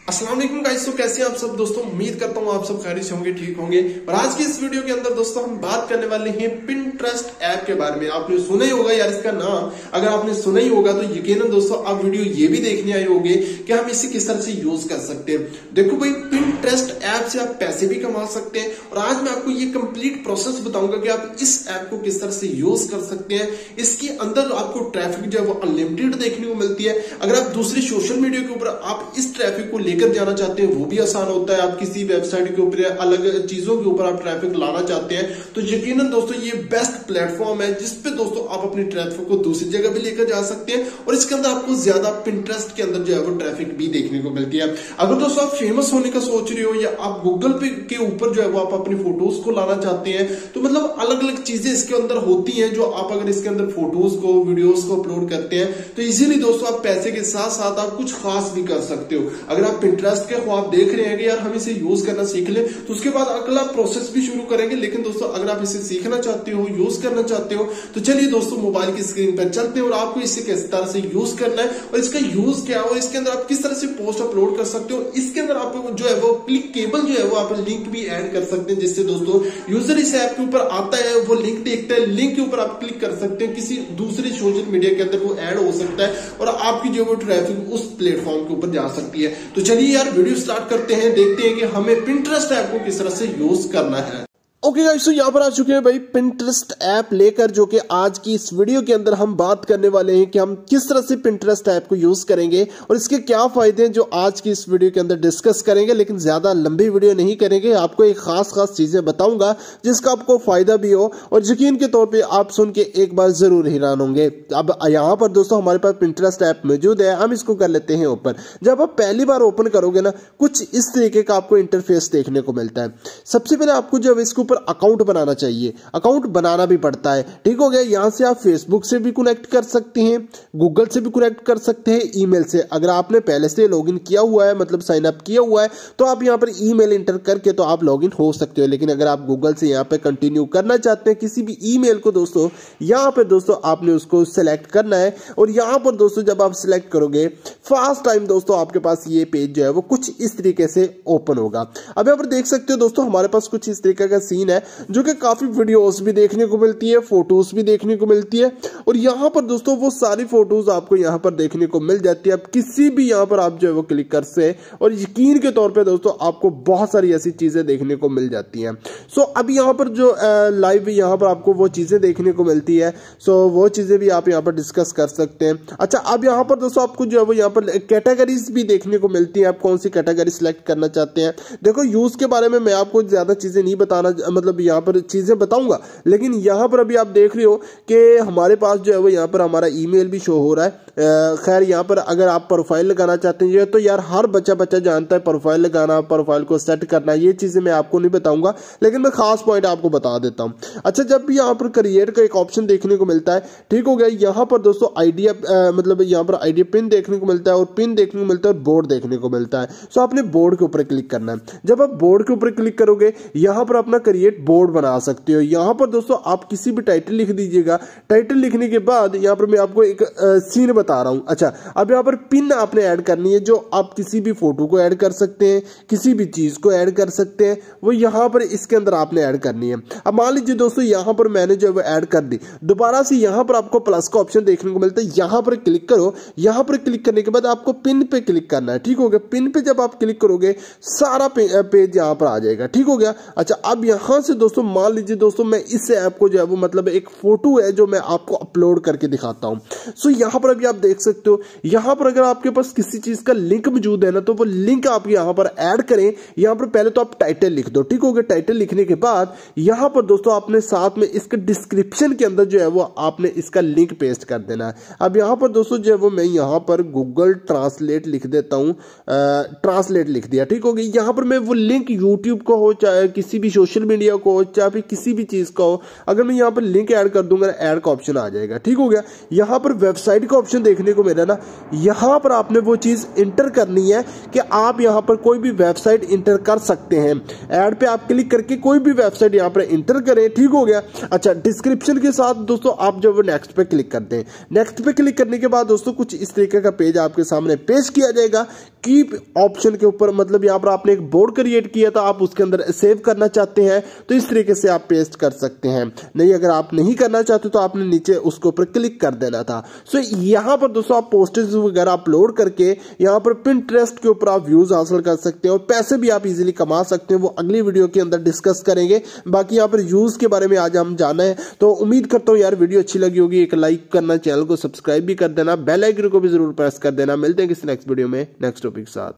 अस्सलाम वालेकुम गाइस, तो कैसे हैं आप सब दोस्तों। उम्मीद करता हूँ आप सब खैरियत से होंगे, ठीक होंगे। और आज की इस वीडियो के अंदर दोस्तों हम बात करने वाले हैं पिंटरेस्ट ऐप के बारे में। आपने सुना ही होगा यार इसका नाम, अगर आपने सुना ही होगा तो यकीनन दोस्तों आप वीडियो ये भी देखने आए होंगे कि हम इसे किस तरह से यूज कर सकते हैं। देखो भाई, पिंटरेस्ट ऐप से आप पैसे भी कमा सकते हैं और आज मैं आपको ये कंप्लीट प्रोसेस बताऊंगा कि आप इस ऐप को किस तरह से यूज कर सकते हैं। इसके अंदर आपको ट्रैफिक जो है वो अनलिमिटेड देखने को मिलती है। अगर आप दूसरे सोशल मीडिया के ऊपर आप इस ट्रैफिक को लेकर जाना चाहते हैं वो भी आसान होता है। आप किसी वेबसाइट के ऊपर अलग चीजों के ऊपर आप ट्रैफिक लाना चाहते हैं तो यकीनन दोस्तों ये बेस्ट प्लेटफॉर्म है जिसपे दोस्तों आप अपनी ट्रैफिक को दूसरी जगह भी लेकर जा सकते हैं और इसके अंदर आपको ज्यादा पिंटरेस्ट के अंदर जो है वो ट्रैफिक भी देखने को मिलती है। अगर दोस्तों आप फेमस होने का सोच रहे हो या आप गूगल पे के ऊपर जो है वो आप अपनी फोटोज को लाना चाहते हैं तो मतलब अलग अलग चीजें इसके अंदर होती हैं जो आप अगर इसके अंदर फोटोज को वीडियोस को अपलोड करते हैं तो इजीली दोस्तों आप पैसे के साथ साथ आप कुछ खास भी कर सकते हो। अगर आप पिंटरेस्ट के ख्वाब देख रहे हैं कि यार हम इसे यूज करना सीख लें तो उसके बाद अगला प्रोसेस भी शुरू करेंगे। लेकिन दोस्तों अगर आप इसे सीखना चाहते हो, यूज करना चाहते हो तो चलिए दोस्तों मोबाइल की स्क्रीन पर चलते हैं और आपको इसे किस तरह से यूज करना है और इसका यूज क्या है और इसके अंदर आप किस तरह से पोस्ट अपलोड कर सकते हो। इसके अंदर आप जो है वो क्लिकेबल जो है वो आप लिंक भी ऐड कर सकते हैं जिससे दोस्तों यूजर इस ऐप के ऊपर आता है, वो लिंक देखता है, लिंक के ऊपर आप क्लिक कर सकते हैं, किसी दूसरे सोशल मीडिया के अंदर वो ऐड हो सकता है और आपकी जो वो ट्रैफिक उस प्लेटफॉर्म के ऊपर जा सकती है। तो चलिए यार वीडियो स्टार्ट करते हैं, देखते हैं कि हमें पिंटरेस्ट ऐप को किस तरह से यूज करना है। ओके गाइस, तो यहाँ पर आ चुके हैं भाई पिंटरेस्ट ऐप लेकर, जो कि आज की इस वीडियो के अंदर हम बात करने वाले हैं कि हम किस तरह से पिंटरेस्ट ऐप को यूज करेंगे और इसके क्या फायदे हैं जो आज की इस वीडियो के अंदर डिस्कस करेंगे। लेकिन ज्यादा लंबी वीडियो नहीं करेंगे, आपको एक खास चीजें बताऊंगा जिसका आपको फायदा भी हो और यकीन के तौर पर आप सुन के एक बार जरूर हैरान होंगे। अब यहाँ पर दोस्तों हमारे पास पिंटरेस्ट ऐप मौजूद है, हम इसको कर लेते हैं ओपन। जब आप पहली बार ओपन करोगे ना, कुछ इस तरीके का आपको इंटरफेस देखने को मिलता है। सबसे पहले आपको जब इसके ऊपर अकाउंट बनाना चाहिए, अकाउंट बनाना भी पड़ता है, ठीक हो गया। यहां से आप फेसबुक से भी कनेक्ट कर सकते हैं, गूगल से भी कनेक्ट कर सकते हैं, ईमेल से। अगर आपने पहले से लॉगिन किया हुआ है, मतलब साइन अप किया हुआ है, तो आप यहां पर ईमेल इंटर करके तो आप लॉगिन हो सकते हो। लेकिन अगर आप गूगल से यहां पे कंटिन्यू करना चाहते हैं किसी भी ईमेल को दोस्तों, यहां पर दोस्तों आपने उसको सेलेक्ट करना है और यहां पर दोस्तों जब आप सिलेक्ट करोगे फर्स्ट टाइम दोस्तों आपके पास ये पेज जो है वो कुछ इस तरीके से ओपन होगा। अब यहां पर देख सकते हो दोस्तों हमारे पास कुछ इस तरीके का सीन है जो कि काफी वीडियोस भी देखने को मिलती है, फोटोज भी देखने को मिलती है और यहां पर दोस्तों वो सारी फोटोज आपको यहां पर देखने को मिल जाती है। अब किसी भी यहां पर आप जो है वो क्लिक कर से और यकीन के तौर पे दोस्तों आपको बहुत सारी ऐसी चीजें देखने को मिल जाती हैं। सो अब यहां पर जो लाइव यहां पर आपको वो चीजें देखने को मिलती है, सो वो चीजें भी आप यहां पर डिस्कस कर सकते हैं। अच्छा, अब यहां पर दोस्तों आपको जो है वो यहां पर कैटेगरीज भी देखने को मिलती है, आप कौन सी कैटेगरी सिलेक्ट करना चाहते हैं। देखो यूज के बारे में मैं आपको ज्यादा चीजें नहीं बताना, मतलब यहां पर चीजें बताऊंगा, लेकिन यहां पर अभी आप देख रहे हो कि हमारे पास जो है वो यहां पर हमारा ईमेल भी शो हो रहा है। खैर यहां पर अगर आप प्रोफाइल लगाना चाहते हैं तो यार हर बच्चा जानता है प्रोफाइल लगाना, प्रोफाइल को सेट करना, ये चीजें मैं आपको नहीं बताऊंगा, लेकिन मैं खास पॉइंट आपको बता देता हूं। अच्छा, जब भी यहां पर क्रिएट का एक ऑप्शन देखने को मिलता है, ठीक हो गया। यहां पर दोस्तों आइडिया मतलब यहां पर आइडिया पिन देखने को मिलता है और पिन देखने को मिलता है और बोर्ड देखने को मिलता है। सो आपने बोर्ड के ऊपर क्लिक करना है। जब आप बोर्ड के ऊपर क्लिक करोगे यहां पर अपना क्रिएट बोर्ड बना सकते हो। यहां पर दोस्तों आप किसी भी टाइटल लिख दीजिएगा। टाइटल लिखने के बाद यहां पर मैं आपको एक सीन बता रहा हूं। अच्छा, अब यहां पर पिन आपने ऐड करनी है, जो आप किसी भी फोटो को ऐड कर सकते हैं, किसी भी चीज को ऐड कर सकते हैं, वो यहां पर इसके अंदर आपने ऐड करनी है। अब मान लीजिए दोस्तों यहां पर मैंने जो है ऐड कर दी, दोबारा से यहां पर आपको प्लस का ऑप्शन देखने को मिलता है, यहां पर क्लिक करो। यहां पर क्लिक करने के बाद आपको पिन पे क्लिक करना है, ठीक हो गया। पिन पे जब आप क्लिक करोगे सारा पेज यहां पर आ जाएगा, ठीक हो गया। अच्छा, अब यहां से दोस्तों मान लीजिए दोस्तों मैं इस ऐप को जो है वो मतलब एक फोटो है जो मैं आपको अपलोड करके दिखाता हूं। सो यहां पर अभी आप देख सकते हो, यहां पर अगर आपके पास किसी चीज का लिंक मौजूद है ना तो वो लिंक आप यहां पर ऐड करें। यहां पर पहले तो आप टाइटल लिख दो, ठीक हो गया। टाइटल लिखने के बाद यहां पर दोस्तों आपने साथ में इसके डिस्क्रिप्शन के अंदर जो है वो आपने इसका लिंक पेस्ट कर देना है। अब यहां पर दोस्तों जो है वो मैं यहां पर गूगल ट्रांसलेट लिख देता हूं, ट्रांसलेट लिख दिया, ठीक हो गया। यहां पर मैं वो लिंक यूट्यूब को हो, चाहे किसी भी सोशल मीडिया को हो, चाहे फिर किसी भी चीज का हो, अगर मैं यहां पर लिंक ऐड कर दूंगा ऐड का ऑप्शन आ जाएगा, ठीक हो गया। यहां पर वेबसाइट का ऑप्शन देखने को मिला ना, यहाँ पर आपने वो चीज इंटर करनी है कि आप यहाँ पर कोई भी वेबसाइट इंटर कर सकते हैं। ऐड पे आप क्लिक करके कोई भी वेबसाइट यहाँ पर इंटर करें, ठीक हो गया। अच्छा, डिस्क्रिप्शन के साथ दोस्तों आप जब नेक्स्ट पे क्लिक करते हैं, नेक्स्ट पे क्लिक करने के बाद दोस्तों कुछ इस तरीके का पेज आपके सामने पेश किया जाएगा। कीप ऑप्शन के ऊपर, मतलब यहाँ पर आपने एक बोर्ड क्रिएट किया था, आप उसके अंदर सेव करना चाहते हैं तो इस तरीके से आप पेस्ट कर सकते हैं। नहीं, अगर आप नहीं करना चाहते तो आपने नीचे उसके ऊपर क्लिक कर देना था। सो यहाँ पर दोस्तों आप पोस्टर्स वगैरह अपलोड करके यहाँ पर पिंटरेस्ट के ऊपर आप व्यूज हासिल कर सकते हैं और पैसे भी आप इजीली कमा सकते हैं। वो अगली वीडियो के अंदर डिस्कस करेंगे। बाकी यहाँ पर यूज के बारे में आज हम जाना है। तो उम्मीद करता हूँ यार वीडियो अच्छी लगी होगी। एक लाइक करना, चैनल को सब्सक्राइब भी कर देना, बेल आइकन को भी जरूर प्रेस कर देना। मिलते हैं किसी नेक्स्ट वीडियो में नेक्स्ट टॉपिक के साथ।